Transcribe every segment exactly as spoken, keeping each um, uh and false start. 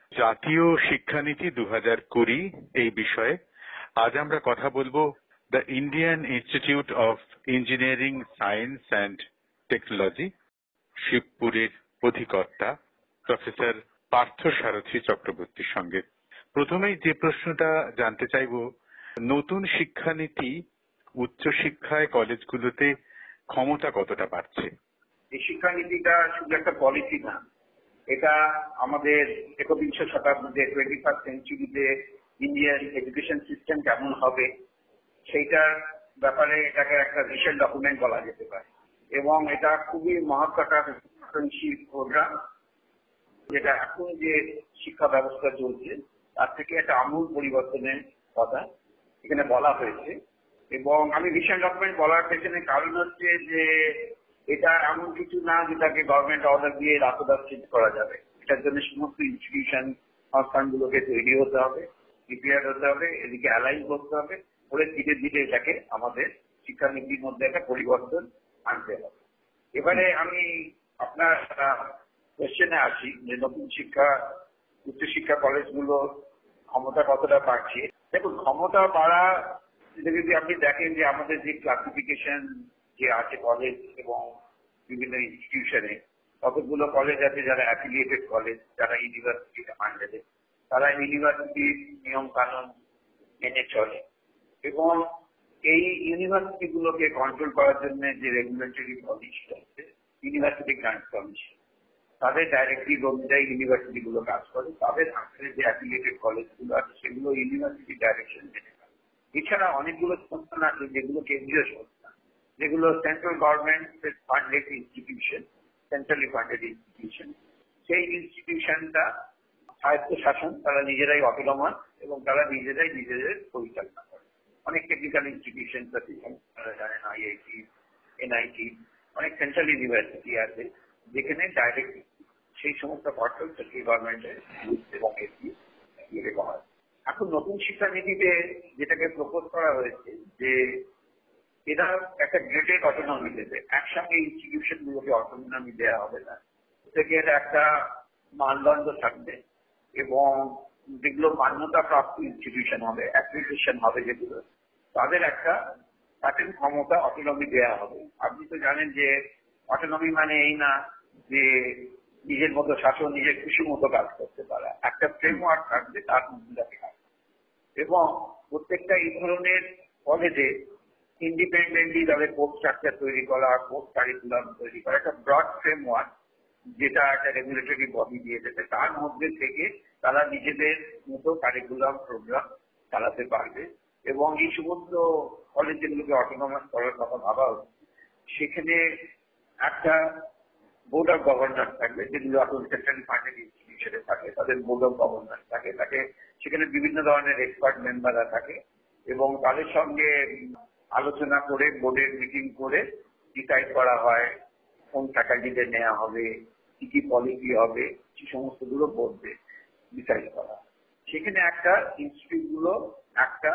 জাতীয় শিক্ষানীতি দু হাজার কুড়ি এই বিষয়ে আজ আমরা কথা বলবো the Indian institute of engineering science and technology শিবপুরের অধিকর্তা প্রফেসর পার্থ সারথী চক্রবর্তীর সঙ্গে। প্রথমেই যে প্রশ্নটা জানতে চাইব, নতুন শিক্ষানীতি উচ্চশিক্ষায় কলেজগুলোতে ক্ষমতা কতটা বাড়ছে? এই শিক্ষানীতিটা শুধু একটা পলিসি না, এটা আমাদের একবিংশ শতাব্দীতে টোয়েন্টি ফার্স্ট সেঞ্চুরিতে ইন্ডিয়ান এডুকেশন সিস্টেম কেমন হবে সেইটার ব্যাপারে এটাকে একটা ভিশন ডকুমেন্ট বলা যেতে পারে। এবং এটা খুবই মহত্ত্বাকাঙ্ক্ষী প্রোগ্রাম, যেটা এখন যে শিক্ষা ব্যবস্থা চলছে তার থেকে একটা আমূল পরিবর্তনের কথা এখানে বলা হয়েছে। এবং আমি ভিশন ডকুমেন্ট বলার পেছনে কারণ হচ্ছে যে এটা এমন কিছু না যেটাকে গভর্নমেন্ট অর্ডার দিয়ে রাতোরাত চেঞ্জ করা যাবে। এটার জন্য সমস্ত ইনস্টিটিউশন সংস্থানগুলোকে তৈরি হতে হবে, প্রিপেয়ার হতে হবে, এদিকে অ্যালাইন করতে হবে, পরে ধীরে ধীরে এটাকে আমাদের শিক্ষানীতির মধ্যে একটা পরিবর্তন আনতে হবে। এবারে আমি আপনার কোশ্চেনে আসি যে নতুন শিক্ষা উচ্চশিক্ষা কলেজগুলো ক্ষমতা কতটা বাড়ছে। দেখুন, ক্ষমতা বাড়া যদি আপনি দেখেন যে আমাদের যে ক্লাসিফিকেশন যে আছে কলেজ এবং বিভিন্ন ইনস্টিটিউশনে, কতগুলো কলেজ আছে যারা অ্যাফিলিয়েটেড কলেজ, যারা ইউনিভার্সিটির আন্ডারে, তারা ইউনিভার্সিটির নিয়ম কানুন মেনে চলে। এবং এই ইউনিভার্সিটি গুলোকে কন্ট্রোল করার জন্য যে রেগুলেটরি বডি আছে ইউনিভার্সিটি গ্রান্ট কমিশন, তাদের ডাইরেক্টিভ অনুযায়ী ইউনিভার্সিটি গুলো কাজ করে। তাদের আন্ডারে যে অ্যাফিলিয়েটেড কলেজ গুলো আছে সেগুলো ইউনিভার্সিটি ডাইরেকশন মেনে কাজ। এছাড়া অনেকগুলো সংস্থা আছে যেগুলো কেন্দ্রীয় সংস্থা, যেগুলো central government funded institution, centrally funded institution. সেই ইনস্টিটিউশনটা স্বায়ত্ত শাসন, তারা নিজেরাই অটোনমাস এবং তারা নিজেরাই নিজেদের পরিচালনা করে। অনেক টেকনিক্যাল ইনস্টিটিউশন আছে, তারা জানেন আইআইটি, এনআইটি, অনেক সেন্ট্রাল ইউনিভার্সিটি আছে যেখানে ডাইরেক্ট সেই সমস্ত কন্ট্রোল সেন্ট্রাল গভর্নমেন্টের এবং এসি ইয়ে করা হয়। এখন নতুন শিক্ষানীতিতে যেটাকে প্রপোজ করা হয়েছে যে এরা একটা গ্রেডেড অটোনমি দেবে, একসঙ্গে ইনস্টিটিউশন গুলোকে অটোনমি দেওয়া হবে না। থেকে একটা মানদণ্ড থাকবে এবং যেগুলো মান্যতা প্রাপ্ত ইনস্টিটিউশন হবে, অ্যাক্রিডিটেশন হবে, যেগুলো তাদের একটা সার্টেন ক্ষমতা অটোনমি দেওয়া হবে। আপনি তো জানেন যে অটোনমি মানে এই না যে নিজের মতো শাসন, নিজের খুশি মতো কাজ করতে পারা। একটা ফ্রেমওয়ার্ক থাকবে, তার মধ্যে কাজ করবে। এবং প্রত্যেকটা এই ধরনের কলেজে ইন্ডিপেন্ডেন্টলি তাদের কোর্স স্ট্রাকচার তৈরি করা, কোর্স কারিকুলাম তৈরি করা, একটা ব্রড ফ্রেমওয়ার্ক যেটা একটা রেগুলেটরি বডি দিয়ে দেবে, তার মধ্যে থেকে তারা নিজেদের মতো কারিকুলাম প্রোগ্রাম চালাতে পারবে। এবং এই সমস্ত কলেজ যেগুলোকে অটোনমাস করার কথা ভাবা হচ্ছে, সেখানে একটা বোর্ড অফ গভর্নর থাকবে, যেগুলো এখন সেন্ট্রালি ফান্ডেড ইনস্টিটিউশনে থাকে, তাদের বোর্ড অফ গভর্নর থাকে, তাকে সেখানে বিভিন্ন ধরনের এক্সপার্ট মেম্বাররা থাকে এবং তাদের সঙ্গে আলোচনা করে বোর্ডের মিটিং করে ডিসাইড করা হয় কোন ফ্যাকাল্টিদের নেওয়া হবে, কি কি পলিসি হবে, কি সমস্ত গুলো বোর্ডে ডিসাইড করা। সেখানে একটা ইনস্টিটিউট গুলো একটা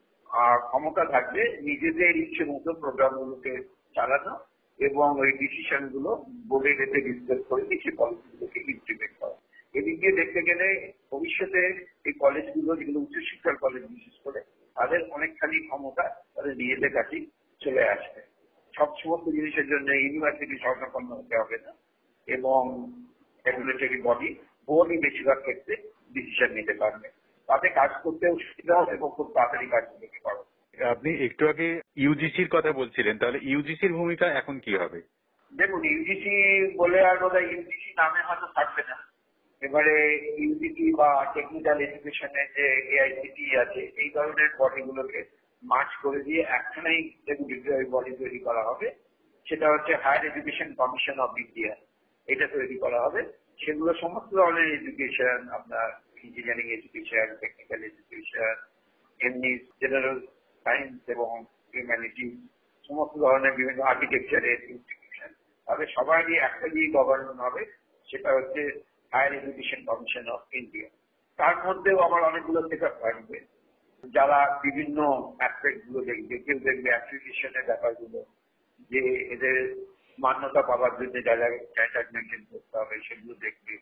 ক্ষমতা থাকবে নিজেদের ইচ্ছে মতো প্রোগ্রাম গুলোকে চালানো এবং ওই ডিসিশন গুলো বোর্ডের এতে ডিসকাস করে সেই পলিসি গুলোকে ইমপ্লিমেন্ট করা। এদিক দিয়ে দেখতে গেলে ভবিষ্যতে এই কলেজগুলো, যেগুলো উচ্চশিক্ষার কলেজ বিশেষ করে, তাদের অনেকখানি ক্ষমতা তাদের নিজেদের কাছেই চলে আসবে। সব সমস্ত জিনিসের জন্য ইউনিভার্সিটি সরকারপন্ন হতে হবে না এবং রেগুলেটরি বডি বোর্ডই বেশিরভাগ ক্ষেত্রে ডিসিশন নিতে পারবে। তাতে কাজ করতেও সুবিধা হবে এবং খুব তাড়াতাড়ি কাজ করতে পারবে। আপনি একটু আগে ইউজিসির কথা বলছিলেন, তাহলে ইউজিসির ভূমিকা এখন কি হবে? দেখুন, ইউজিসি বলে আর বোধহয় ইউজিসি নামে হয়তো থাকবে না। এবারে ইউজিসি বা টেকনিক্যাল এডুকেশনের যে এআইসিটি আছে, এই ধরনের বডিগুলোকে মার্চ করে দিয়ে একখানেই রেগুলেটরি বডি তৈরি করা হবে। সেটা হচ্ছে higher education commission of India, এটা তৈরি করা হবে। সেগুলো সমস্ত ধরনের এডুকেশন, আপনার ইঞ্জিনিয়ারিং এডুকেশন, টেকনিক্যাল এডুকেশন, এমনি জেনারেল সায়েন্স এবং হিউম্যানিটিজ, সমস্ত ধরনের বিভিন্ন আর্কিটেকচারের ইনস্টিটিউশন, তাদের সবারই একটা দিয়ে গভর্নমেন্ট হবে, সেটা হচ্ছে higher education commission of India. তার মধ্যেও আমার অনেকগুলো সেট আপ থাকবে যারা বিভিন্ন অ্যাসপেক্ট গুলো দেখবে। কেউ দেখবে অ্যাপ্লিকেশনের ব্যাপারগুলো, যে এদের মান্যতা পাওয়ার জন্য যা যা স্ট্যান্ডার্ড মেনটেন করতে হবে সেগুলো দেখবে।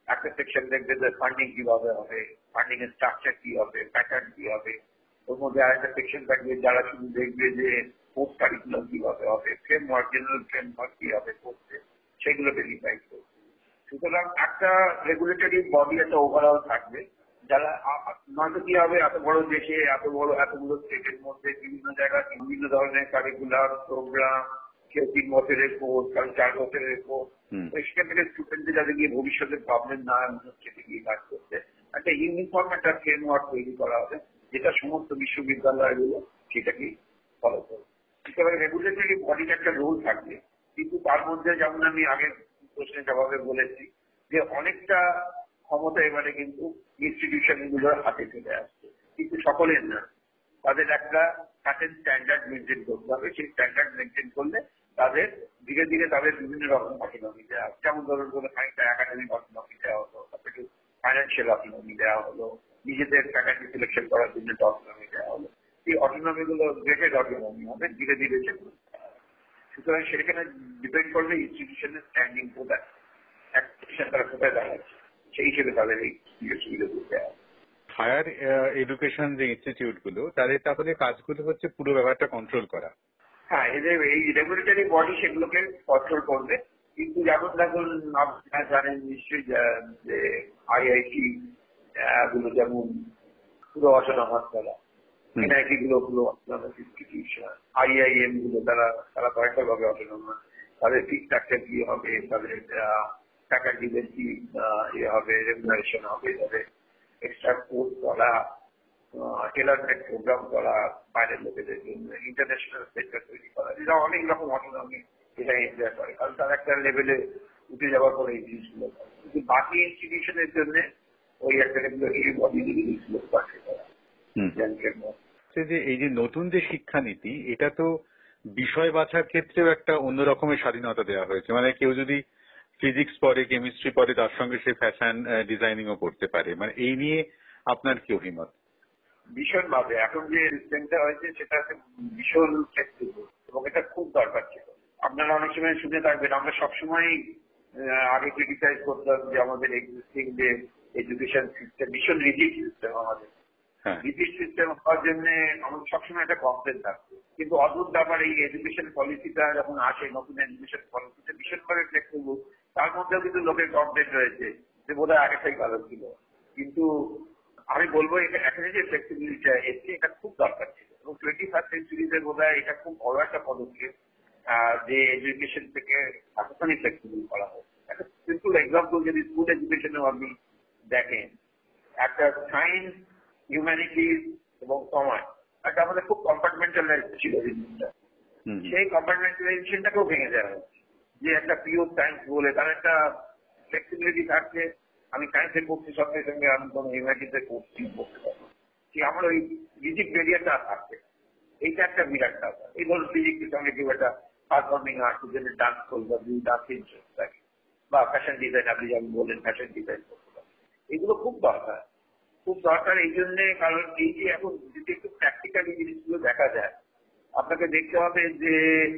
একটা সেকশন দেখবে যে ফান্ডিং কিভাবে হবে, ফান্ডিং এর স্ট্রাকচার কি হবে, প্যাটার্ন কি হবে। ওর মধ্যে আরেকটা সেকশন থাকবে যারা শুধু দেখবে যে পোস্ট কারিকুলাম কিভাবে হবে, ফ্রেমওয়ার্ক, জেনারেল ফ্রেমওয়ার্ক কি হবে পোস্টে, সেগুলো ভেরিফাই করবে। সুতরাং একটা রেগুলেটরি বডি একটা ওভারঅল থাকবে, যারা নয়তো কি হবে, এত বড় দেশে এত বড় এতগুলো স্টেটের মধ্যে বিভিন্ন জায়গায় বিভিন্ন ধরনের কারিকুলাম প্রোগ্রাম, কেউ তিন বছরের কোর্স, কারণ চার বছরের কোর্স, সেখান থেকে স্টুডেন্টদের যাতে গিয়ে ভবিষ্যতের প্রবলেম না হয় স্টেটে গিয়ে কাজ করতে একটা ইউনিফর্ম একটা ফ্রেমওয়ার্ক তৈরি করা হবে, যেটা সমস্ত বিশ্ববিদ্যালয়গুলো সেটাকেই ফলো করবে। সুতরাং রেগুলেটরি বডির একটা রোল থাকবে, কিন্তু তার মধ্যে যেমন আমি আগের প্রশ্নের জবাবে বলেছি যে অনেকটা ক্ষমতা এবারে কিন্তু ইনস্টিটিউশন গুলোর হাতে চলে আসছে, কিন্তু সকলের না। তাদের একটা সার্টেন স্ট্যান্ডার্ড মেনটেন করতে হবে, সেই স্ট্যান্ডার্ড মেনটেন করলে তাদের ধীরে ধীরে তাদের বিভিন্ন রকম অটোনমি দেওয়া হবে। যেমন ধরুন কোনো খানিকটা একাডেমিক অটোনমি দেওয়া হলো, তারপরে ফাইন্যান্সিয়াল অটোনমি দেওয়া হলো, নিজেদের ফ্যাকাল্টি সিলেকশন করার জন্য অটোনমি দেওয়া হলো। এই অটোনমি গুলো গ্রেটেড অটোনমি হবে, ধীরে ধীরে সেগুলো। সুতরাং সেখানে ডিপেন্ড করবে ইনস্টিটিউশনের স্ট্যান্ডিং কোথায়, তারা কোথায় দাঁড়াচ্ছে, সেই হিসেবে তাদের এই সুযোগ সুবিধা দিতে হবে। হায়ার এডুকেশন যে ইনস্টিটিউট গুলো, তাদের তাহলে কাজগুলো হচ্ছে পুরো ব্যাপারটা কন্ট্রোল করা। হ্যাঁ, এদের এই রেগুলেটরি বডি সেগুলোকে কন্ট্রোল করবে, কিন্তু যেমন দেখুন আপনারা জানেন নিশ্চয়ই যে আইআইটি গুলো যেমন পুরো অটোনমাস করা, এনআইটি গুলো পুরো অটোনমাস ইনস্টিটিউশন, আইআইএম গুলো তারা তারা কয়েকটা ভাবে অটোনমাস, তাদের ফি স্ট্রাকচার কি হবে, তাদের ফ্যাকাল্টিদের কি ইয়ে হবে, রেগুলেশন হবে, তাদের এক্সট্রা কোর্স করা, টেলারমেড প্রোগ্রাম করা বাইরের লোকেদের জন্য, ইন্টারন্যাশনাল সেক্টর তৈরি করা, এটা অনেক রকম অটোনমি এটা এনজয় করে, কারণ তারা একটা লেভেলে উঠে যাওয়ার পরে এই জিনিসগুলো করে। কিন্তু বাকি ইনস্টিটিউশনের জন্য ওই একটা রেগুলেটরি বডি জিনিসগুলো পাঠিয়ে করা। যে এই যে নতুন যে শিক্ষানীতি, এটা তো বিষয় বাছার ক্ষেত্রেও একটা অন্য রকমের স্বাধীনতা দেওয়া হয়েছে। মানে কেউ যদি ফিজিক্স পড়ে, কেমিস্ট্রি পড়ে, তার সঙ্গে সে ফ্যাশন ডিজাইনিং ও করতে পারে। মানে এই নিয়ে আপনার কি অভিমত? ভীষণভাবে এখন যে সিস্টেমটা হয়েছে সেটা ভীষণ ফ্লেক্সিবল এবং এটা খুব দরকার ছিল। আপনারা অনেক সময় শুনে থাকবেন, আমরা সবসময় আগে ক্রিটিসাইজ করতাম যে আমাদের এক্সিস্টিং যে এডুকেশন সিস্টেম ভীষণ রিজিড সিস্টেম, আমাদের রিজিড সিস্টেম হওয়ার জন্য আমাদের সবসময় একটা কমপ্লেন থাকতো। কিন্তু অদ্ভুত ব্যাপার, এই এডুকেশন পলিসিটা যখন আসে, নতুন এডুকেশন পলিসিটা ভীষণভাবে ফ্লেক্সিবল, তার মধ্যেও কিন্তু লোকের কমপ্লেন রয়েছে যে বোধহয় আগেটাই ভালো ছিল। কিন্তু আমি বলবো এখানে যে ফ্লেক্সিবিলিটি এসছে এটা খুব দরকার ছিল, এবং টোয়েন্টি ফার্স্ট সেঞ্চুরিতে বোধহয় এটা খুব বড় একটা পদক্ষেপ যে এডুকেশন থেকে এতখানি ফ্লেক্সিবল করা হয়। একটা সিম্পল এক্সাম্পল যদি স্কুল এডুকেশনে আপনি দেখেন, একটা সায়েন্স, হিউম্যানিটিজ এবং কমার্স একটা আমাদের খুব কম্পার্টমেন্টালাইজ ছিল জিনিসটা, সেই কম্পার্টমেন্টালাইজেশনটাকেও ভেঙে দেওয়া হচ্ছে। যে একটা পিওর সায়েন্স বলে তার একটা ফ্লেক্সিবিলিটি থাকছে, আমি সায়েন্সের পড়ছি সঙ্গে সঙ্গে আমি কোনো হিউম্যানিটিজের পড়ছি পড়তে পারবো, ঠিক আমার ওই রিজিড বেরিয়ারটা থাকছে। এইটা একটা বিরাট ব্যাপার। এই ধরুন ফিজিক্সের সঙ্গে কেউ একটা পারফর্মিং আর্টস জন্য ডান্স করবে, ডান্স ইন্টারেস্ট থাকে, বা ফ্যাশন ডিজাইন, আপনি যেমন বললেন ফ্যাশন ডিজাইন করতে পারেন, এগুলো খুব দরকার, খুব দরকার এই জন্যে, কারণ এই যে এখন যদি একটু প্র্যাকটিক্যালি জিনিসগুলো দেখা যায়, আপনাকে দেখতে হবে যে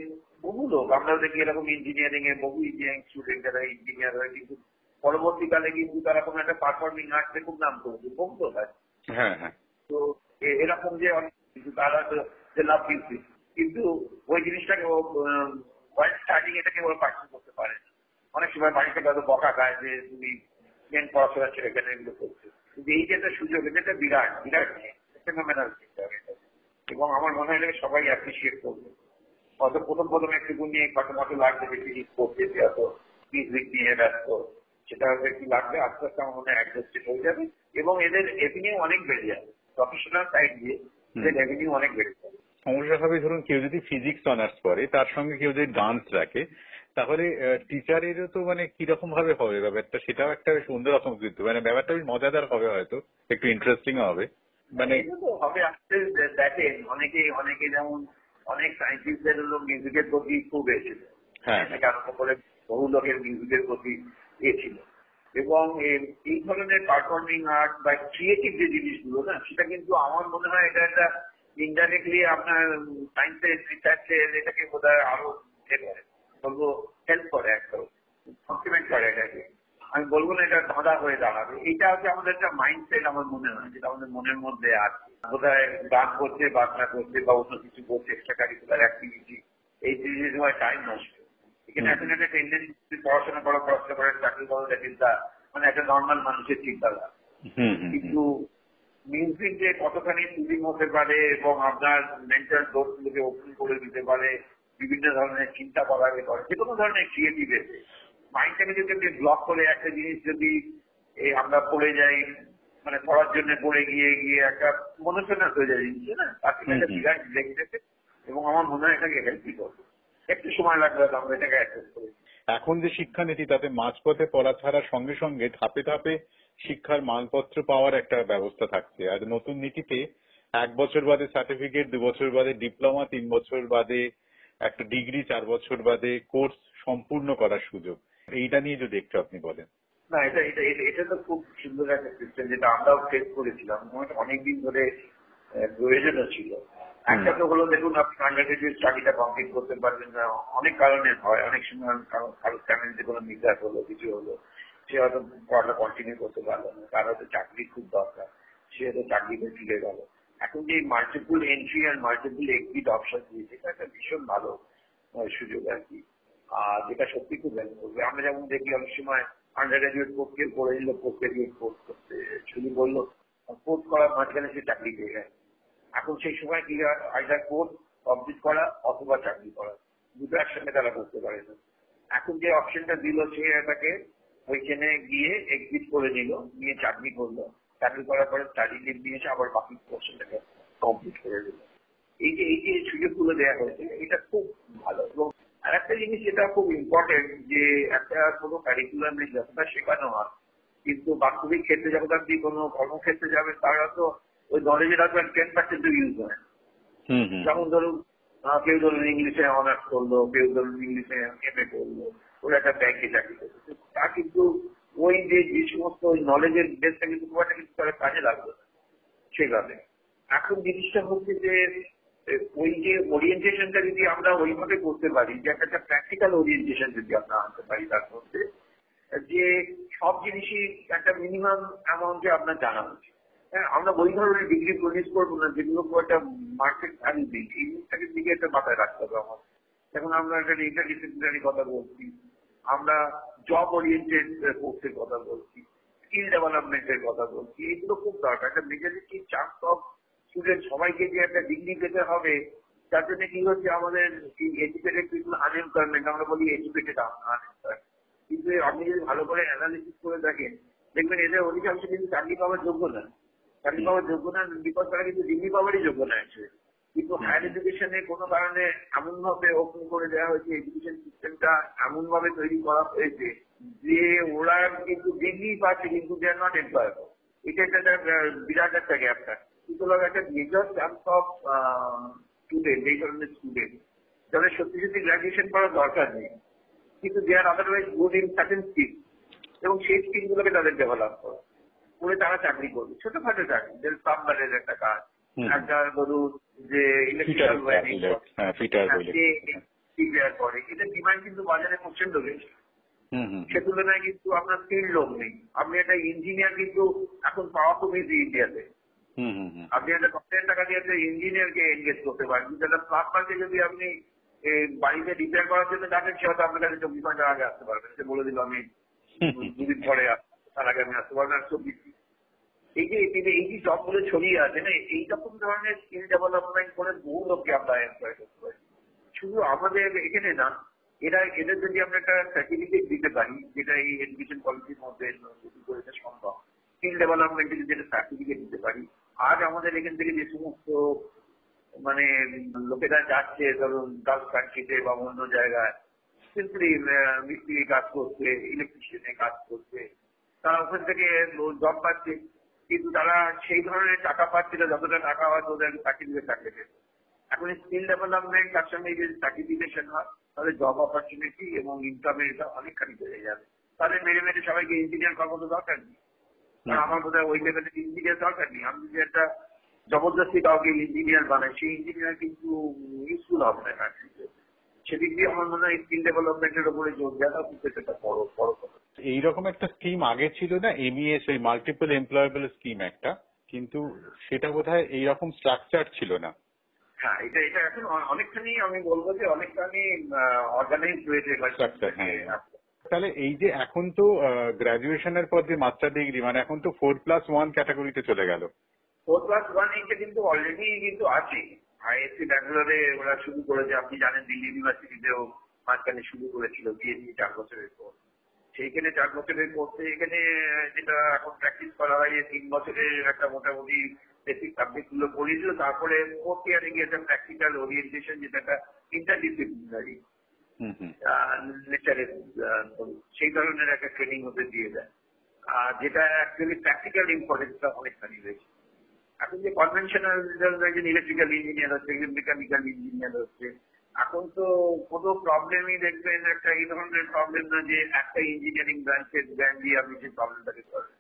বহু লোক আমরা দেখি এরকম ইঞ্জিনিয়ারিং এ বহু ইঞ্জিনিয়ারিং স্টুডেন্ট যারা ইঞ্জিনিয়ার হয়, কিন্তু পরবর্তীকালে কিন্তু তারা কোনো একটা পারফর্মিং আর্টসে খুব নাম করেছে, বহু লোক আছে। হ্যাঁ হ্যাঁ। তো এরকম যে অনেক কিন্তু তারা যে লাভ মিউজিক, কিন্তু ওই জিনিসটাকে ওয়াইল্ড স্টার্টিং এটাকে ওরা পার্সেন্ট করতে পারে না। অনেক সময় বাড়িতে হয়তো বকা খায় যে তুমি মেন পড়াশোনা ছেড়ে কেন এগুলো করছো, কিন্তু এই যে একটা সুযোগ, এটা একটা বিরাট বিরাট ফেনোমেনাল সিস্টেম এটা, এবং আমার মনে হয় সবাই অ্যাপ্রিসিয়েট করবে। হয়তো প্রথম প্রথম একটু নিয়ে কত মতো লাগবে ফিজিক্স পড়তে, হয়তো ফিজিক্স নিয়ে ব্যস্ত, সেটা হয়তো একটু লাগবে, আস্তে আস্তে আমার মনে হয় অ্যাডজাস্টেড হয়ে যাবে, এবং এদের রেভিনিউ অনেক বেড়ে যাবে। প্রফেশনাল সাইড দিয়ে এদের রেভিনিউ অনেক বেড়ে যাবে। সমস্যা হবে ধরুন কেউ যদি ফিজিক্স অনার্স করে, তার সঙ্গে কেউ যদি ডান্স রাখে, তাহলে টিচারেরও তো মানে কিরকম ভাবে হবে ব্যাপারটা, সেটাও একটা বেশ অন্যরকম, কিন্তু মানে ব্যাপারটা বেশ মজাদার হবে, হয়তো একটু ইন্টারেস্টিং হবে। মানে হবে আসলে দেখেন অনেকে অনেকে যেমন অনেক সায়েন্টিস্টদের মিউজিকের প্রতি খুব এসেছিল, হ্যাঁ আরম্ভ করে বহু লোকের মিউজিকের প্রতি এ ছিল, এবং এই ধরনের পারফর্মিং আর্ট বা ক্রিয়েটিভ যে জিনিসগুলো না, সেটা কিন্তু আমার মনে হয় এটা একটা ইনডাইরেক্টলি আপনার সায়েন্সের রিসার্চের এটাকে বোধহয় আরো বলবো হেল্প করে, একটা কমপ্লিমেন্ট করে এটাকে। আমি বলবো না এটা ধাঁধা হয়ে দাঁড়াবে। এটা হচ্ছে আমাদের একটা মাইন্ডসেট আমার মনে হয়, যেটা আমাদের মনের মধ্যে আছে। বোধহয় গান করছে, বাজনা করছে বা অন্য কিছু করছে, এক্সট্রা কারিকুলার অ্যাক্টিভিটি, এই জিনিস হয় টাইম নষ্ট। এখানে এখন একটা টেন্ডেন্সি পড়াশোনা করা, পড়াশোনা করার চাকরি করাটা চিন্তা, মানে একটা নর্মাল মানুষের চিন্তাধারা। কিন্তু মিউজিক যে কতখানি সুদিং হতে পারে এবং আপনার মেন্টাল ডোরগুলোকে ওপেন করে দিতে পারে, বিভিন্ন ধরনের চিন্তা করাকে করে, যে কোনো ধরনের ক্রিয়েটিভ এসে মাইন্ডটাকে যদি আপনি ব্লক করে একটা জিনিস যদি আমরা পড়ে যাই, মানে পড়ার জন্য পড়ে গিয়ে গিয়ে একটা মনোসেনাস হয়ে যায় জিনিস না, তার থেকে একটা বিরাট দেখতেছে এবং আমার মনে হয় এটাকে হেল্পই করবে। একটু সময় লাগবে আমরা এটাকে অ্যাক্সেস করি। এখন যে শিক্ষানীতি তাতে মাঝপথে পড়া ছাড়ার সঙ্গে সঙ্গে ধাপে ধাপে শিক্ষার মানপত্র পাওয়ার একটা ব্যবস্থা থাকছে। আর নতুন নীতিতে এক বছর বাদে সার্টিফিকেট, দু বছর বাদে ডিপ্লোমা, তিন বছর বাদে একটা ডিগ্রি, চার বছর বাদে কোর্স সম্পূর্ণ করার সুযোগ। এইটা নিয়ে যদি একটু আপনি বলেন। না, এটা এটা এটা তো খুব সুন্দর একটা সিস্টেম, যেটা আমরাও ফেস করেছিলাম, অনেকদিন ধরে প্রয়োজনও ছিল। একটা তো হলো, দেখুন আপনি আন্ডার গ্রাজুয়েট স্টাডিটা কমপ্লিট করতে পারবেন না, অনেক কারণে হয়। অনেক সময় কারো ফ্যামিলিতে কোনো মিসআপ হলো, কিছু হলো, সে হয়তো পড়াটা কন্টিনিউ করতে পারলো না, তার হয়তো চাকরি খুব দরকার, সে হয়তো চাকরিতে ফিরে গেল। এখন যে মাল্টিপুল এন্ট্রি আর মাল্টিপুল এক্সিট অপশন দিয়েছে, এটা একটা ভীষণ ভালো সুযোগ আর কি। আর যেটা সত্যি খুব হেল্প করবে। আমরা যেমন দেখি অনেক সময় আন্ডার গ্রাজুয়েট কোর্স কেউ করে নিল, পোস্ট গ্রাজুয়েট কোর্স করতে শুরু করলো, কোর্স করার মাঝখানে সে চাকরি পেয়ে গেছে। এখন সেই সময় কি হয়, আইদার কোর্স কমপ্লিট করা অথবা চাকরি করা, দুটো একসঙ্গে তারা করতে পারে না। এখন যে অপশনটা দিল, সে তাকে ওইখানে গিয়ে এক্সিট করে নিল, নিয়ে চাকরি করলো, চাকরি করার পরে স্টাডি লিভ নিয়েছে, আবার বাকি পোর্শনটাকে কমপ্লিট করে দিল। এই যে এই যে সুযোগগুলো দেওয়া হয়েছে, এটা খুব ভালো। এবং আর একটা জিনিস যেটা খুব ইম্পর্টেন্ট, যে একটা কোনো কারিকুলামে যতটা শেখানো হয়, কিন্তু বাস্তবিক ক্ষেত্রে যখন আপনি কোনো কর্মক্ষেত্রে যাবেন, তারা তো ওই নলেজের আপনার টেন পার্সেন্ট ইউজ হয়। যেমন ধরুন কেউ ধরুন ইংলিশে অনার্স করলো, কেউ ধরুন ইংলিশে এম এ করলো, ওরা একটা ব্যাংকে চাকরি করছে, তা কিন্তু ওই যে যে সমস্ত ওই নলেজের বেসটা কিন্তু খুব একটা কিন্তু তারা কাজে লাগবে না সেভাবে। এখন জিনিসটা হচ্ছে যে ওই যে ওরিয়েন্টেশনটা যদি আমরা ওইভাবে করতে পারি, যে একটা প্র্যাকটিক্যাল ওরিয়েন্টেশন যদি আমরা আনতে পারি, তার মধ্যে যে সব জিনিসই একটা মিনিমাম অ্যামাউন্টে আপনার জানা উচিত। হ্যাঁ, আমরা ওই ধরনের ডিগ্রি প্রডিউস করবো না যেগুলো একটা মার্কেট ভ্যালু দিই, এই জিনিসটাকে দিকে একটা মাথায় রাখতে হবে আমার। এখন আমরা একটা ইন্টারডিসিপ্লিনারি কথা বলছি, আমরা জব ওরিয়েন্টেড কোর্সের কথা বলছি, স্কিল ডেভেলপমেন্টের কথা বলছি, এগুলো খুব দরকার। একটা মেজরিটি চান্স অফ স্টুডেন্ট সবাইকে যে একটা ডিগ্রি পেতে হবে, তার জন্য কি হচ্ছে, আমাদের এডুকেটেড পিপল আনএমপ্লয়মেন্ট, আমরা বলি এডুকেটেড আনএমপ্লয়মেন্ট। কিন্তু আপনি যদি ভালো করে অ্যানালিসিস করে দেখেন, দেখবেন এদের অধিকাংশ কিন্তু চাকরি পাওয়ার যোগ্য না। চাকরি পাওয়ার যোগ্য না বিকজ তারা কিন্তু ডিগ্রি পাওয়ারই যোগ্য না আছে। কিন্তু হায়ার এডুকেশনে কোনো কারণে এমন ভাবে ওপেন করে দেওয়া হয়েছে, এডুকেশন সিস্টেমটা এমন ভাবে তৈরি করা হয়েছে যে ওরা কিন্তু ডিগ্রি পাচ্ছে কিন্তু দে আর নট এমপ্লয়েবল। এটা একটা বিরাট একটা গ্যাপটা। সুতরাং একটা মেজর চান্স অফ স্টুডেন্ট, এই ধরনের স্টুডেন্ট যাদের সত্যি সত্যি গ্রাজুয়েশন করার দরকার নেই, কিন্তু they are otherwise good in certain skill, এবং সেই স্কিলগুলোকে তাদের ডেভেলপ করা করে তারা চাকরি করবে, ছোটখাটো চাকরি, প্লাম্বারের একটা কাজ, একটা ধরুন যে ইলেকট্রিক্যাল ওয়্যারিং করে, এটা ডিমান্ড কিন্তু বাজারে প্রচন্ড বেশি। সে তুলনায় কিন্তু আপনার স্কিল লোক নেই। আপনি একটা ইঞ্জিনিয়ার কিন্তু এখন পাওয়া খুব ইজি ইন্ডিয়াতে। আপনি একটা দশ হাজার টাকা দিয়ে একটা ইঞ্জিনিয়ারকে এনগেজ করতে পারেন, কিন্তু একটা প্লাম্বারকে যদি আপনি বাড়িতে রিপেয়ার করার জন্য ডাকেন, সে হয়তো আপনার কাছে চব্বিশ ঘন্টা আগে আসতে পারবেন। সে বলে দিল আমি দুদিন পরে তার আগে আমি আসতে পারবেন চব্বিশ। এই যে এই যে জবগুলো ছড়িয়ে আছে না, এইরকম ধরনের স্কিল ডেভেলপমেন্ট করে বহু লোককে আমরা এমপ্লয় করতে পারি। শুধু আমাদের এখানে না, এরা এদের যদি আমরা একটা সার্টিফিকেট দিতে পারি, যেটা এই এডুকেশন পলিসির মধ্যে করেছে সম্ভব, স্কিল ডেভেলপমেন্টে যদি একটা সার্টিফিকেট দিতে পারি, আজ আমাদের এখান থেকে যে সমস্ত মানে লোকেরা যাচ্ছে ধরুন গালফ কান্ট্রিতে বা অন্য জায়গায় সিম্পলি মিস্ত্রি কাজ করছে, ইলেকট্রিশিয়ানে কাজ করছে, তারা ওখান থেকে জব পাচ্ছে, কিন্তু তারা সেই ধরনের টাকা পাচ্ছে না যতটা টাকা হয় ওদের সার্টিফিকেট থাকলে। এখন স্কিল ডেভেলপমেন্ট তার সঙ্গে যদি সার্টিফিকেশন হয়, তাহলে জব অপরচুনিটি এবং ইনকামের এটা অনেকখানি বেড়ে যাবে। তাহলে মেরে মেরে সবাইকে ইঞ্জিনিয়ার করার মতো দরকার নেই। কারণ আমার বোধ হয় ওই লেভেলের ইঞ্জিনিয়ার দরকার নেই। আমি যদি একটা জবরদস্তি কাউকে ইঞ্জিনিয়ার বানাই, সেই ইঞ্জিনিয়ার কিন্তু ইউজফুল হবে না কান্ট্রিতে। সেদিক দিয়ে আমার মনে হয় স্কিল ডেভেলপমেন্টের উপরে জোর দেওয়া কিন্তু সেটা বড় বড় কথা। এইরকম একটা স্কিম আগে ছিল না, এমইএস, ওই মাল্টিপল এমপ্লয়েবল স্কিম একটা, কিন্তু সেটা বোধহয় এইরকম স্ট্রাকচার ছিল না। হ্যাঁ, এটা এটা এখন অনেকখানি আমি বলবো যে অনেকখানি অর্গানাইজ হয়েছে। হ্যাঁ, তাহলে এই যে এখন তো গ্রাজুয়েশনের পর যে মাস্টার ডিগ্রি, মানে এখন তো ফোর প্লাস ওয়ান ক্যাটাগরিতে চলে গেল। ফোর প্লাস ওয়ান এইটা কিন্তু অলরেডি কিন্তু আছে। আইএসসি ব্যাঙ্গালোরে ওরা শুরু করেছে, আপনি জানেন দিল্লি ইউনিভার্সিটিতেও মাঝখানে শুরু করেছিল বিএসসি চার বছরের পর। সেইখানে চার বছরের পড়তে এখানে যেটা এখন প্র্যাকটিস করা হয় তিন বছরের একটা মোটামুটি বেসিক সাবজেক্ট গুলো পড়িয়েছিল, তারপরে ফোর্থ ইয়ারে গিয়ে একটা প্র্যাকটিক্যাল ওরিয়েন্টেশন, যেটা একটা ইন্টারডিসিপ্লিনারি নেচারের সেই ধরনের একটা ট্রেনিং হতে দিয়ে দেয়, আর যেটা অ্যাকচুয়ালি প্র্যাকটিক্যাল ইম্পর্টেন্সটা অনেকখানি রয়েছে। এখন যে কনভেনশনাল ইলেকট্রিক্যাল ইঞ্জিনিয়ার হচ্ছে, মেকানিক্যাল ইঞ্জিনিয়ার হচ্ছে, এখন তো কোনো প্রবলেমই দেখবেন একটা এই ধরনের প্রবলেম না যে একটা ইঞ্জিনিয়ারিং ব্রাঞ্চের জ্ঞান দিয়ে আপনি সেই প্রবলেমটাকে করবেন।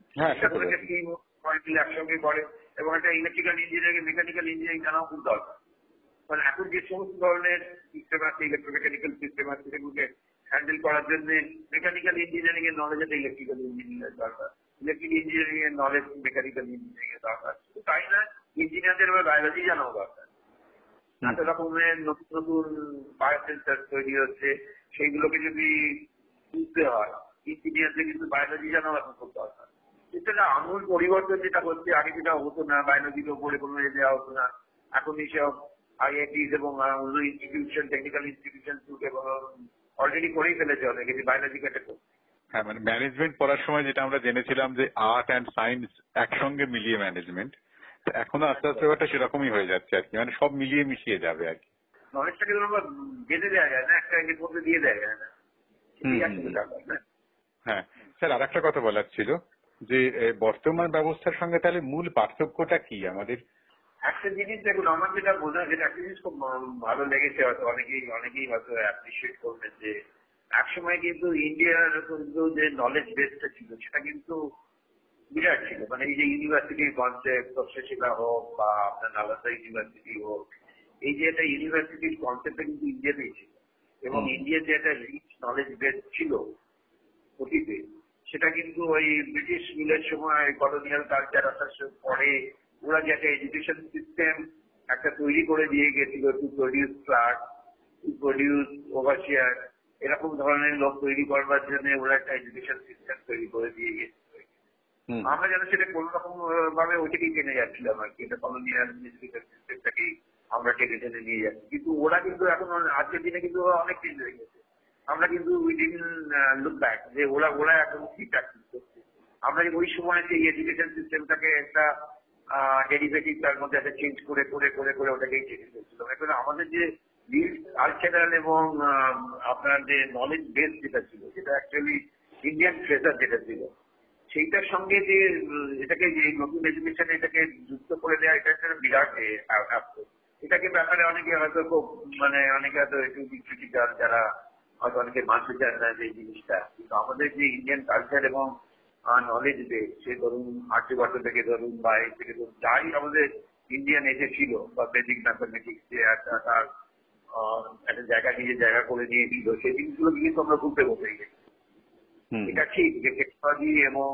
একসঙ্গে করে, এবং একটা ইলেকট্রিক্যাল ইঞ্জিনিয়ারিং মেকানিক্যাল ইঞ্জিনিয়ারিং জানাও খুব দরকার। মানে এখন যে সমস্ত ধরনের সিস্টেম আছে, ইলেকট্রোমেকানিক্যাল সিস্টেম আছে, সেগুলোকে হ্যান্ডেল করার জন্য মেকানিক্যাল ইঞ্জিনিয়ারিং এর নলেজ একটা ইলেকট্রিক্যাল ইঞ্জিনিয়ার দরকার, ইলেকট্রিক ইঞ্জিনিয়ারিং এর নলেজ মেকানিক্যাল ইঞ্জিনিয়ারিং এর দরকার। শুধু তাই না, ইঞ্জিনিয়ারদের এবার বায়োলজি জানাও দরকার। এত রকমের নতুন নতুন বায়োসেন্সার তৈরি হচ্ছে, সেইগুলোকে যদি বুঝতে হয় ইঞ্জিনিয়ারদের কিন্তু বায়োলজি জানাও এখন খুব দরকার। এটা আমূল পরিবর্তন যেটা হচ্ছে, আগে যেটা হতো না, বায়োলজির ওপরে কোনো দেওয়া হতো না, এখন এইসব আইআইটিস এবং অন্য ইনস্টিটিউশন, টেকনিক্যাল ইনস্টিটিউশন অলরেডি করেই ফেলেছে অনেকে যে বায়োলজি কেটে করছে। হ্যাঁ, মানে ম্যানেজমেন্ট পড়ার সময় যেটা আমরা জেনেছিলাম যে আর্ট অ্যান্ড সায়েন্স একসঙ্গে মিলিয়ে ম্যানেজমেন্ট, এখনো আস্তে আস্তে ব্যাপারটা সেরকমই হয়ে যাচ্ছে আর কি, মানে সব মিলিয়ে মিশিয়ে যাবে আর কি। নলেজটাকে আমরা বেঁধে দেওয়া যায় না, একটা এর মধ্যে দিয়ে দেওয়া যায় না। হ্যাঁ স্যার, আর একটা কথা বলার ছিল যে বর্তমান ব্যবস্থার সঙ্গে তাহলে মূল পার্থক্যটা কি আমাদের? একটা জিনিস দেখুন, আমার যেটা বোঝা, যেটা একটা জিনিস খুব ভালো লেগেছে, হয়তো অনেকেই অনেকেই হয়তো অ্যাপ্রিসিয়েট করবেন, যে একসময় কিন্তু ইন্ডিয়ার কিন্তু যে নলেজ বেসটা ছিল সেটা কিন্তু বিরাট ছিল। মানে এই যে ইউনিভার্সিটির কনসেপ্ট, তক্ষশিলা হোক বা আপনার নালন্দা ইউনিভার্সিটি হোক, এই যে একটা ইউনিভার্সিটির কনসেপ্টটা কিন্তু ইন্ডিয়াতেই ছিল, এবং ইন্ডিয়ার যে একটা রিচ নলেজ বেস ছিল অতীতে, সেটা কিন্তু ওই ব্রিটিশ রুলের সময় কলোনিয়াল কালচার আসার পরে ওরা যে একটা এডুকেশন সিস্টেম একটা তৈরি করে দিয়ে গেছিল, to produce clerk, to produce overseer, এরকম ধরনের লোক তৈরি করবার জন্য ওরা একটা এডুকেশন সিস্টেম তৈরি করে দিয়ে গেছিল। আমরা যেন সেটা কোন রকম ভাবে ওইটাকেই টেনে যাচ্ছিলাম আর কি, এটা কলোনিয়াল এডুকেশন সিস্টেমটাকেই আমরা টেনে টেনে নিয়ে যাচ্ছি। কিন্তু ওরা কিন্তু এখন আজকের দিনে কিন্তু অনেক চেঞ্জ হয়ে গেছে। আমরা কিন্তু উই ডিডন্ট লুক ব্যাক যে ওরা ওরা এখন কি প্র্যাকটিস করছে। আমরা ওই সময় সেই এডুকেশন সিস্টেমটাকে একটা ডেরিভেটিভ তার মধ্যে একটা চেঞ্জ করে করে করে করে ওটাকেই চেঞ্জ করছিলাম। এখন আমাদের যে কালচারাল এবং আপনার যে নলেজ বেস যেটা ছিল, যেটা অ্যাকচুয়ালি ইন্ডিয়ান ট্রেজার যেটা ছিল, সেইটার সঙ্গে যে এটাকে যে নতুন এডুকেশন এটাকে যুক্ত করে দেওয়া, এটা একটা বিরাট অ্যাপ্রোচ। এটাকে ব্যাপারে অনেকে হয়তো খুব মানে অনেকে হয়তো একটু ক্রিটিক্যাল, যারা হয়তো অনেকে মানতে চান না যে জিনিসটা, কিন্তু আমাদের যে ইন্ডিয়ান কালচার এবং নলেজ বেস, সে ধরুন আর্যভট্ট থেকে ধরুন বা এই থেকে ধরুন যাই আমাদের ইন্ডিয়ান এজে ছিল, বা বেসিক ম্যাথামেটিক্স যে একটা তার একটা জায়গা নিজের জায়গা করে নিয়েছিল, সেই জিনিসগুলো কিন্তু আমরা ঘুরতে বসে গেছি। এটা ঠিক যে টেকনোলজি এবং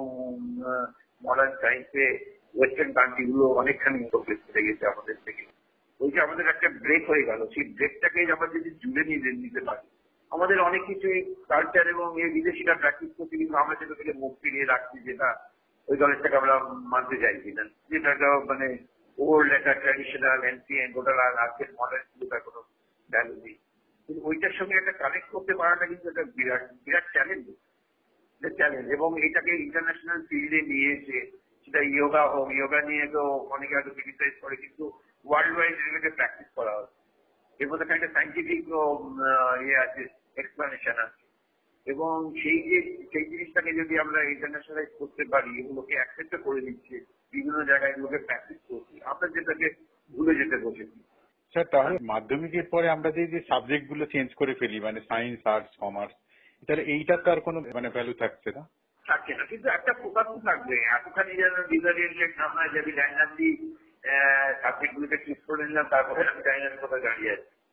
মডার্ন সায়েন্সে ওয়েস্টার্ন কান্ট্রি গুলো অনেকখানি প্রোগ্রেস করে গেছে আমাদের থেকে। ওই যে আমাদের একটা ব্রেক হয়ে গেল, সেই ব্রেকটাকে আমরা যদি জুড়ে নিয়ে নিতে পারি, আমাদের অনেক কিছুই কালচার এবং এই বিদেশিরা প্র্যাকটিস করছে, কিন্তু আমরা সেটা থেকে মুখ ফিরিয়ে রাখছি, যেটা ওই দলেরটাকে আমরা মানতে চাইছি না, যেটা একটা মানে ওল্ড একটা ট্র্যাডিশনাল এনসিয়েন্ট, ওটা আজকের মডার্ন যেটা কোনো ভ্যালু নেই। কিন্তু ওইটার সঙ্গে একটা কানেক্ট করতে পারাটা কিন্তু একটা বিরাট বিরাট চ্যালেঞ্জ চ্যালেঞ্জ এবং এটাকে ইন্টারন্যাশনাল ফিল্ডে নিয়ে এসে, সেটা ইয়োগা হোক, ইয়োগা নিয়ে তো অনেকে হয়তো ক্রিটিসাইজ করে, কিন্তু ওয়ার্ল্ড ওয়াইড এটাকে প্র্যাকটিস করা হচ্ছে। এর মধ্যে একটা সাইন্টিফিক ইয়ে আছে, এক্সপ্লানেশন আছে, এবং সেই যে সেই জিনিসটাকে যদি আমরা ইন্টারন্যাশনালাইজ করতে পারি, এগুলোকে অ্যাকসেপ্ট করে নিচ্ছে, বিভিন্ন জায়গায় এগুলোকে প্র্যাকটিস করছি, আমরা যেটাকে ভুলে যেতে বসেছি। স্যার, তাহলে মাধ্যমিকের পরে আমরা যে যে সাবজেক্ট গুলো চেঞ্জ করে ফেলি, মানে সায়েন্স, আর্টস, কমার্স, তাহলে এইটা তো আর কোনো মানে ভ্যালু থাকছে না থাকছে না কিন্তু একটা ফোকাস থাকবে। এতখানি যেন ডিসঅরিয়েন্টেড না হয়, যদি র্যান্ডামলি সাবজেক্ট গুলোকে চুজ করে নিলাম, তারপরে আমি জানি না কোথায় দাঁড়িয়ে আছি।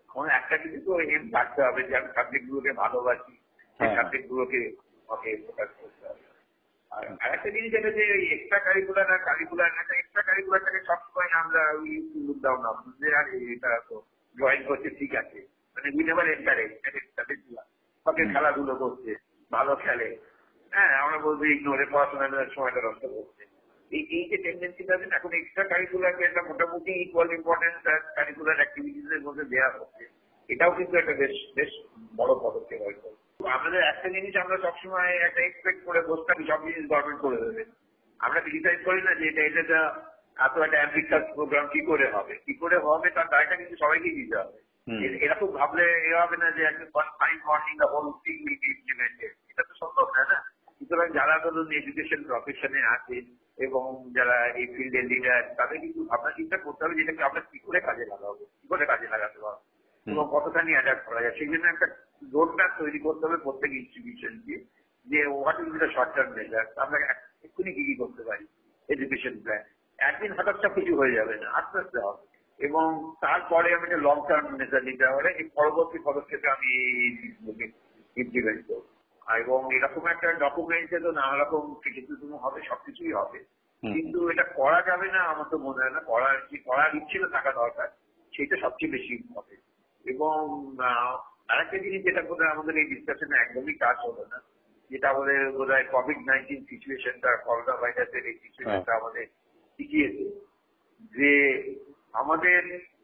আমার একটা কিছু তো এম থাকতে হবে যে আমি সাবজেক্ট গুলোকে ভালোবাসি, সেই সাবজেক্ট গুলোকে আমাকে ফোকাস করতে হবে। আর আরেকটা জিনিস যেটা যে ওই এক্সট্রা কারিকুলার আর কারিকুলার, একটা এক্সট্রা কারিকুলারটাকে সবসময় আমরা ওই লুক ডাউন না যে আর এটা তো ড্রয়িং করছে ঠিক আছে, মানে উই নেভার এনকারেজ তাদের সবকে খেলাধুলো করছে, ভালো খেলে, হ্যাঁ আমরা বলবো ইগনোরে পড়াশোনার সময়টা নষ্ট করছে। এই এই যে টেন্ডেন্সিটা আছে এখন এক্সট্রা কারিকুলারকে একটা মোটামুটি ইকুয়াল ইম্পর্টেন্স কারিকুলার অ্যাক্টিভিটিস এর মধ্যে দেওয়া হচ্ছে, এটাও কিন্তু একটা বেশ বেশ বড় পদক্ষেপ হয়তো। আমাদের একটা জিনিস আমরা সবসময় একটা এক্সপেক্ট করে বসে থাকি সব জিনিস গভর্নমেন্ট করে দেবে, আমরা ক্রিটিসাইজ করি না যে এটা এটা এত একটা অ্যাম্বিশাস প্রোগ্রাম কি করে হবে, কি করে হবে তার দায়টা কিন্তু সবাইকে দিতে হবে। এরকম ভাবলে এ হবে না যে একটা fine morning the whole thing will be implemented, এটা তো সম্ভব না না। সুতরাং যারা ধরুন এডুকেশন প্রফেশনে আছেন এবং যারা এই ফিল্ডের লিডার, তাদের কিন্তু ভাবনা চিন্তা করতে হবে যেটাকে আমরা কি করে কাজে লাগাবো, কি করে কাজে লাগাতে পারবো এবং কতখানি অ্যাডাপ্ট করা যায়। সেই জন্য একটা রোড ম্যাপ তৈরি করতে হবে প্রত্যেক ইনস্টিটিউশনকে যে what is the short term measure, আমরা এক্ষুনি কি কি করতে পারি এডুকেশন প্ল্যান। একদিন হঠাৎ সব কিছু হয়ে যাবে না, আস্তে আস্তে হবে এবং তারপরে আমি একটা লং টার্ম মেজার নিতে হবে, এই পরবর্তী পদক্ষেপে আমি ইমপ্লিমেন্ট করবো। এবং এরকম একটা ডকুমেন্টে তো নানা রকম ক্রিটিসিজম হবে, সবকিছুই হবে, কিন্তু এটা করা যাবে না আমার তো মনে হয় না। করার কি করার ইচ্ছে থাকা দরকার, সেটা সবচেয়ে বেশি হবে। এবং আরেকটা জিনিস যেটা বোধ হয় আমাদের এই ডিসকাশনে একদমই কাজ হলো না, যেটা আমাদের বোধ হয় কোভিড নাইন্টিন সিচুয়েশনটা, করোনা ভাইরাসের এই সিচুয়েশনটা আমাদের শিখিয়েছে যে আমাদের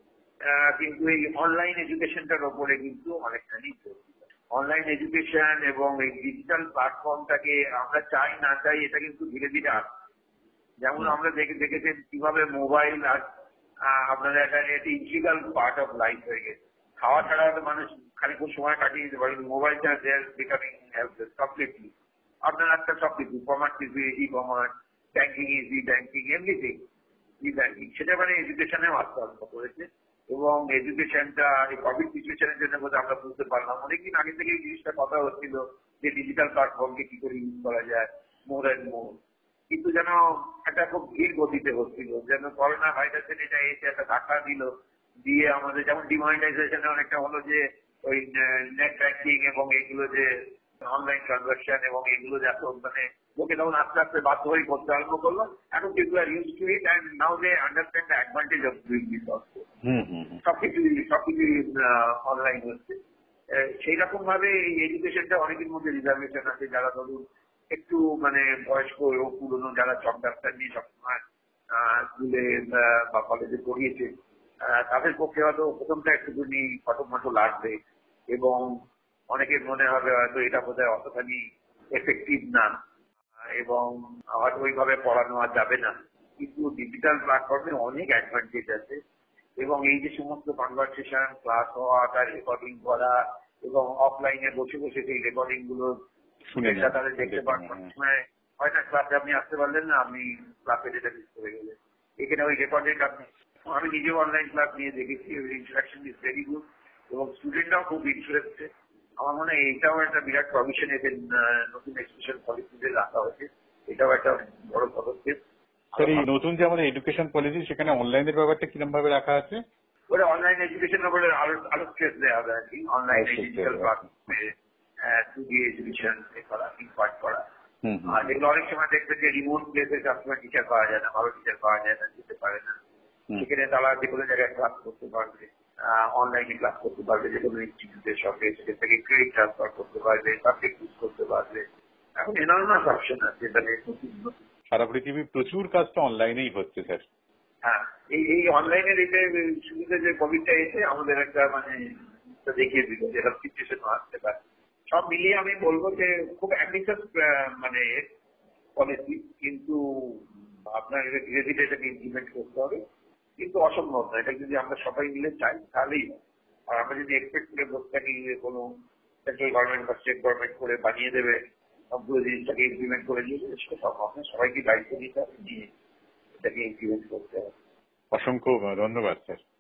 কিন্তু এই অনলাইন এডুকেশনটার ওপরে কিন্তু অনেকখানি অনলাইন এডুকেশন এবং এই ডিজিটাল প্ল্যাটফর্মটাকে আমরা চাই না চাই এটা কিন্তু ধীরে ধীরে আসছে। যেমন আমরা দেখে দেখেছেন কিভাবে মোবাইল আর আপনাদের একটা ইন্টিগ্রাল পার্ট অফ লাইফ হয়ে গেছে। খাওয়া ছাড়া মানুষ খানিকক্ষণ সময় কাটিয়ে দিতে পারে, মোবাইল ছাড়া they are becoming helpless completely. আপনার একটা সবকিছু commerce easy, e commerce, banking easy banking, everything e banking, সেটা মানে এডুকেশনেও আসতে আরম্ভ করেছে। এবং এডুকেশনটা এই কোভিড সিচুয়েশনের জন্য বোধহয় আমরা বুঝতে পারলাম, অনেকদিন আগে থেকে এই জিনিসটা কথা হচ্ছিল যে ডিজিটাল প্ল্যাটফর্মকে কি করে ইউজ করা যায় মোর অ্যান্ড মোর, কিন্তু যেন একটা খুব ধীর গতিতে হচ্ছিল, যেন করোনা ভাইরাসের এটা এসে একটা ধাক্কা দিল, দিয়ে আমাদের যেমন ডিমনিটাইজেশনে অনেকটা হলো যে ওই নেট ব্যাংকিং এবং এগুলো যে অনলাইন ট্রানজাকশন এবং এগুলো যে এত মানে লোকে তখন আস্তে আস্তে বাধ্য হয়ে করতে আরম্ভ করলো। এখন people are used to it and now they understand the advantage of doing this also. সবকিছু সবকিছু অনলাইন হচ্ছে। সেই রকম ভাবে এই এডুকেশনটা অনেকের মধ্যে রিজার্ভেশন আছে, যারা ধরুন একটু মানে বয়স্ক ও পুরনো, যারা চক ডাক্তার নিয়ে সবসময় স্কুলে বা কলেজে পড়িয়েছে, তাদের পক্ষে হয়তো প্রথমটা একটুখানি ফটোমটো লাগবে এবং অনেকের মনে হবে হয়তো এটা বোধহয় অতখানি এফেক্টিভ না এবং হয়তো ওইভাবে পড়ানো আর যাবে না। কিন্তু ডিজিটাল প্ল্যাটফর্মে অনেক অ্যাডভান্টেজ আছে এবং এই যে সমস্ত কনভারসেশন ক্লাস হওয়া, তার রেকর্ডিং করা এবং অফলাইনে বসে বসে সেই রেকর্ডিং গুলো শুনে তাদের দেখতে পারবেন। হয় না ক্লাসে আপনি আসতে পারলেন না, আপনি ক্লাসে যেটা মিস করে গেলেন, এখানে ওই রেকর্ডিং আপনি, আমি নিজেও অনলাইন ক্লাস নিয়ে দেখেছি, ইন্টারাকশন ইজ ভেরি গুড এবং স্টুডেন্টরাও খুব ইন্টারেস্টেড। আমার মনে হয় এটাও একটা বিরাট প্রভিশন এদের নতুন এডুকেশন পলিসিতে রাখা হয়েছে, এটাও একটা বড় পদক্ষেপ। নতুন যে আমাদের এডুকেশন পলিসি, সেখানে অনলাইনের ব্যাপারটা কিরকম ভাবে রাখা আছে? ওটা অনলাইন এডুকেশনের উপরে আরো আরো স্ট্রেস দেওয়া হবে আর কি, অনলাইন ডিজিটাল প্ল্যাটফর্মে টু ডি এডুকেশন করা, ইম্পার্ট করা। আর এগুলো অনেক সময় দেখবেন যে রিমোট প্লেসে সবসময় টিচার পাওয়া যায় না, ভালো টিচার পাওয়া যায় না, যেতে পারে না, সেখানে তারা যে কোনো জায়গায় ক্লাস করতে পারবে, অনলাইনে ক্লাস করতে পারবে, যে কোনো ইনস্টিটিউটের সঙ্গে সেখান থেকে ক্রেডিট ট্রান্সফার করতে পারবে, সাবজেক্ট ইউজ করতে পারবে। এখন এনর্মাস অপশন আছে, মানে সারা পৃথিবী প্রচুর কাজটা অনলাইনেই হচ্ছে স্যার। হ্যাঁ, এই এই অনলাইনের এটা সুবিধা যে কোভিডটা এসে আমাদের একটা মানে দেখিয়ে দিল যে এরকম সিচুয়েশন আসতে পারে। সব মিলিয়ে আমি বলবো যে খুব অ্যাম্বিশাস মানে পলিসি, কিন্তু আপনার এটা ধীরে ধীরে এটাকে ইমপ্লিমেন্ট করতে হবে, কিন্তু অসম্ভব না। এটা যদি আমরা সবাই মিলে চাই তাহলেই, আর আমরা যদি এক্সপেক্ট করে বসে থাকি কোনো সেন্ট্রাল গভর্নমেন্ট বা স্টেট গভর্নমেন্ট করে বানিয়ে দেবে, সবগুলো জিনিসটাকে ইমপ্লিমেন্ট করে দিয়ে দেবে, সেটা সম্ভব না। সবাইকে দায়িত্ব নিতে হবে, নিয়ে এটাকে ইমপ্লিমেন্ট করতে হবে। অসংখ্য ধন্যবাদ স্যার।